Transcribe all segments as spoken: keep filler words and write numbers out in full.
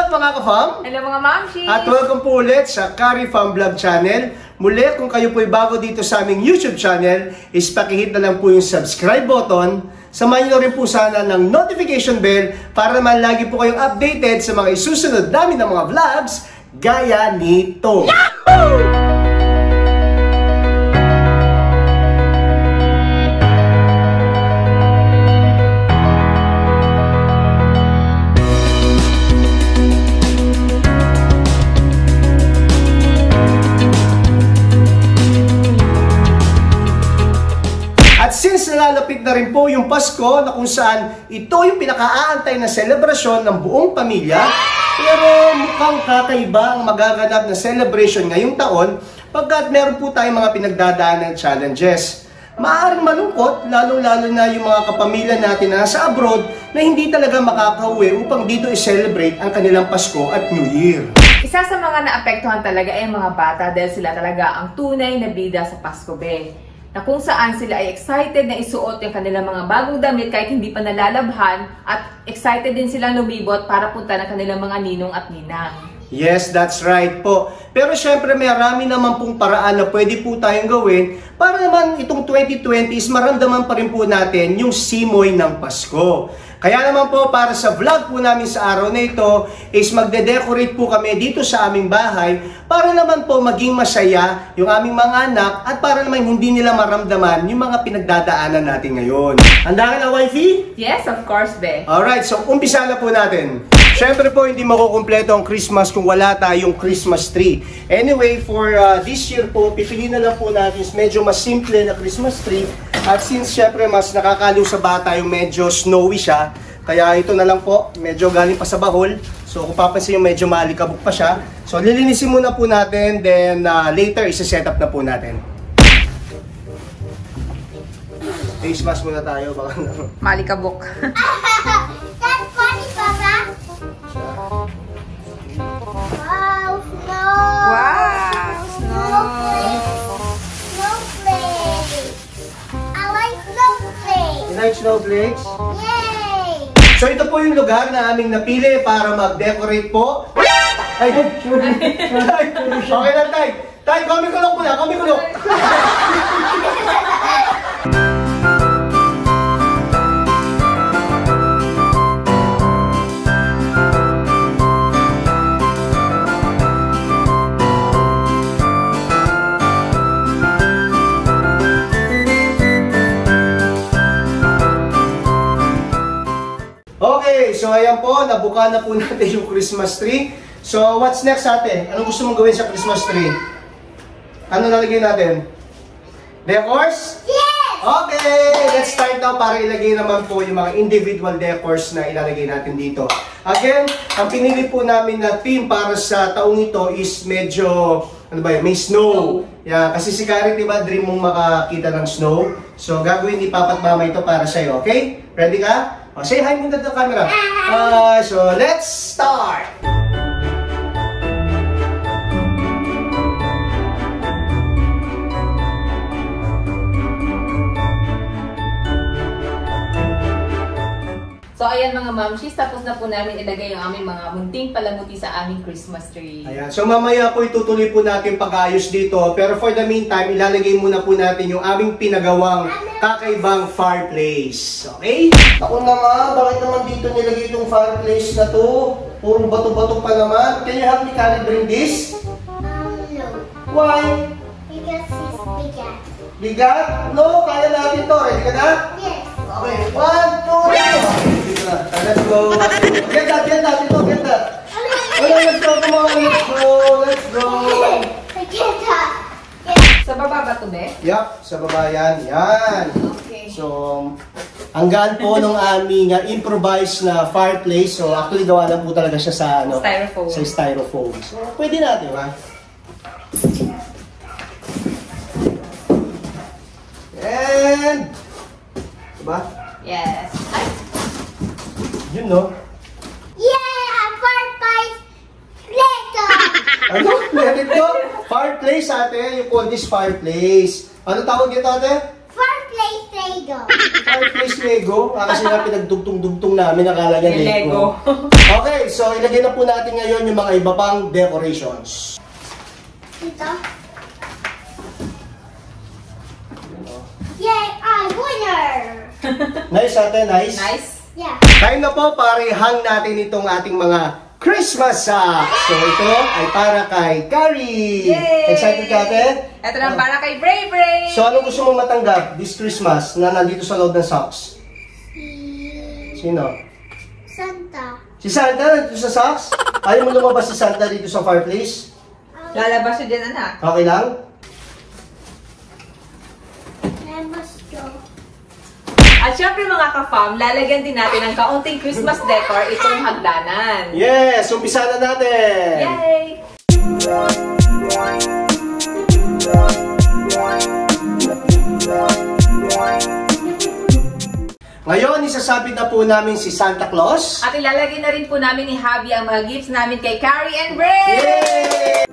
up mga ka-fam? Hello mga mamshi! At welcome po ulit sa Kari Fam Vlog Channel. Muli, kung kayo po'y bago dito sa aming YouTube channel, is pakihit na lang po yung subscribe button. Samahan nyo rin po sana ng notification bell para naman lagi po kayong updated sa mga isusunod namin ng mga vlogs gaya nito. Yahoo! Since nalalapit na rin po yung Pasko na kung saan ito yung pinaka-aantay na selebrasyon ng buong pamilya, pero mukhang kakaiba ang magaganap na celebration ngayong taon pagkat meron po tayong mga pinagdadaanan challenges. Maaaring malungkot, lalo-lalo na yung mga kapamilya natin na nasa abroad na hindi talaga makakauwi upang dito i-celebrate ang kanilang Pasko at New Year. Isa sa mga naapektuhan talaga ay mga bata dahil sila talaga ang tunay na bida sa Pasko Be. Na kung saan sila ay excited na isuot yung kanilang mga bagong damit kahit hindi pa nalalabhan at excited din sila lumibot para punta ng kanilang mga ninong at ninang. Yes, that's right po. Pero syempre may marami naman pong paraan na pwede po tayong gawin para naman itong twenty twenty is maramdaman pa rin po natin yung simoy ng Pasko. Kaya naman po para sa vlog po namin sa araw na ito is magde-decorate po kami dito sa aming bahay para naman po maging masaya yung aming mga anak at para naman hindi nila maramdaman yung mga pinagdadaanan natin ngayon. Handa ka na, wifey? Yes, of course, Be. Alright, so umpisa na po natin. Siyempre po hindi makukumpleto ang Christmas kung wala tayong Christmas tree. Anyway, for uh, this year po, pipili na lang po natin medyo mas simple na Christmas tree. At since syempre mas nakakalo sa bata yung medyo snowy siya, kaya ito na lang po, medyo galing pa sa bahol. So kung papansin yung medyo malikabok pa siya. So lilinisin muna po natin, then uh, later isa-set up na po natin. Face mask muna tayo. Baka malikabok. That's funny, Papa. Wow, snow. Wow, snow. Snowflakes. I like snowflakes. You like snowflakes? Yay! So ito po yung lugar na aming napili para mag-decorate po. Ay, okay lang, Tay. Tay, kumikulok po na, kumikulok. Okay, so ayan po, nabuka na po natin yung Christmas tree. So, what's next ate? Ano gusto mong gawin sa Christmas tree? Ano nalagay natin? Decors? Yes! Okay, let's start now para ilagay naman po yung mga individual decors na ilalagay natin dito. Again, ang pinili po namin na theme para sa taong ito is medyo, ano ba yun, may snow. Yeah, kasi si Karen, di ba, dream mong makakita ng snow. So, gagawin ni Papa at Mama ito para sa'yo, okay? Ready ka? Oh, say hi muna sa camera. Uh, so, let's start! So ayan mga mamshis, tapos na po namin ilagay yung aming mga munting palamuti sa aming Christmas tree. Ayan. So mamaya po itutuloy po natin pag-ayos dito. Pero for the meantime, ilalagay muna po natin yung aming pinagawang kakaibang fireplace. Okay? Ako naman, bakit naman dito nilagay itong fireplace na to? Puro bato-bato pa naman. Can you help me calibrate this? Um, no. Why? Because it's bigat. Bigat? No, kaya natin to. Ready ka na? Yes. Okay, one, two, three. Dito na. Let's go. Get that, get that, ito, get that. Okay, let's go, come on, let's go, let's go. I can't talk. Sa baba ba ito, Be? Yup, sa baba yan. Yan. Okay. So, hanggaan po nung aming uh, improvised na fireplace. So, actually gawa lang po talaga siya sa ano, styrofoam. Sa styrofoam. So, pwede natin, ha? And, diba? Yes. Ay. Yun, no? Yeah, fireplace. Later. Ano? Let it go? Fireplace, ate. You call this fireplace. Ano tawag ito, ate? Fireplace Lego. Fireplace Lego. Ah, kasi nga pinagdugtong-dugtong namin, nakala niya Yung Lego. Lego. Okay, so ilagay na po natin ngayon yung mga iba pang decorations. Dito. Yay, I'm winner! Nice ate, nice. Nice. Yeah. Time na po para i-hang natin itong ating mga Christmas socks. So ito ay para kay Carrie. Yay! Excited ka ate? Ito lang para kay Bray Bray. So anong gusto mong matanggap this Christmas na nandito sa loob ng socks? Si Sino? Santa. Si Santa nandito sa socks? Ayaw mo lumabas si Santa dito sa fireplace? Lalabas siya dyan, anak. Okay lang? Let's go. At syempre mga ka-fam, lalagyan din natin ng kaunting Christmas decor itong hagdanan. Yes! Umpisa na natin! Yay! Ngayon, isasabit na po namin si Santa Claus. At ilalagay na rin po namin ni Javi ang mga gifts namin kay Carrie and Bray! Yay!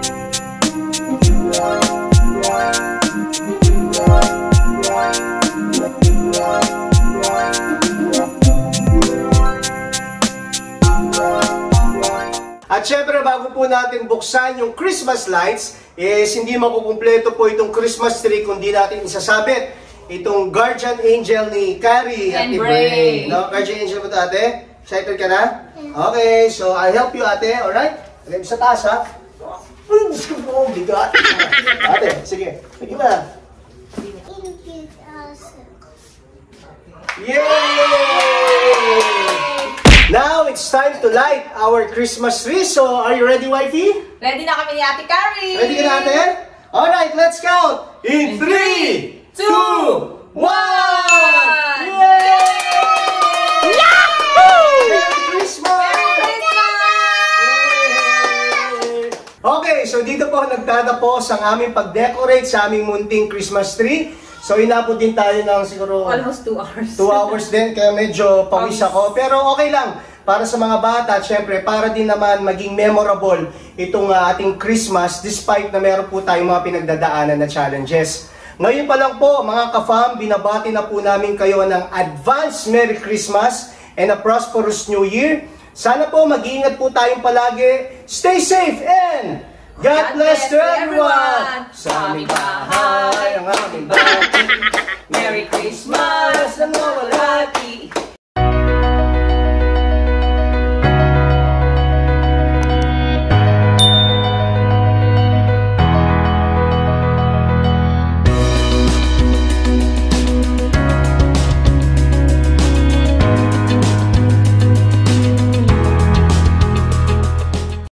At syempre, bago po natin buksan yung Christmas lights, is hindi makukumpleto po itong Christmas tree kung di natin isasabit itong guardian angel ni Carrie at And ni Bray. Bray. No? Guardian angel mo ito, ate? Excited ka na? Okay, so I'll help you, ate. Alright? Alright, sa taas, ha? Oh, bigat. Ate, sige. Sige na. Include us. Yay! Now, it's time to light our Christmas tree. So, are you ready, wifey? Ready na kami ni Ate Carrie! Ready ka na, ate? Alright, let's count! In three, two, one! Yay! Yahoo! Merry Christmas! Merry Christmas! Okay, so dito po nagtatapos ang aming pag-decorate sa aming munting Christmas tree. So, inabot din tayo ng siguro Almost two hours. two hours din, kaya medyo pawis ako. Pero okay lang, para sa mga bata, syempre, para din naman maging memorable itong uh, ating Christmas despite na meron po tayong mga pinagdadaanan na challenges. Ngayon pa lang po, mga ka-fam, binabati na po namin kayo ng advance Merry Christmas and a prosperous New Year. Sana po mag-iingat po tayong palagi. Stay safe and God bless to everyone! Sa aming bahay, ang aming bahay. Merry Christmas! Ang mawalati.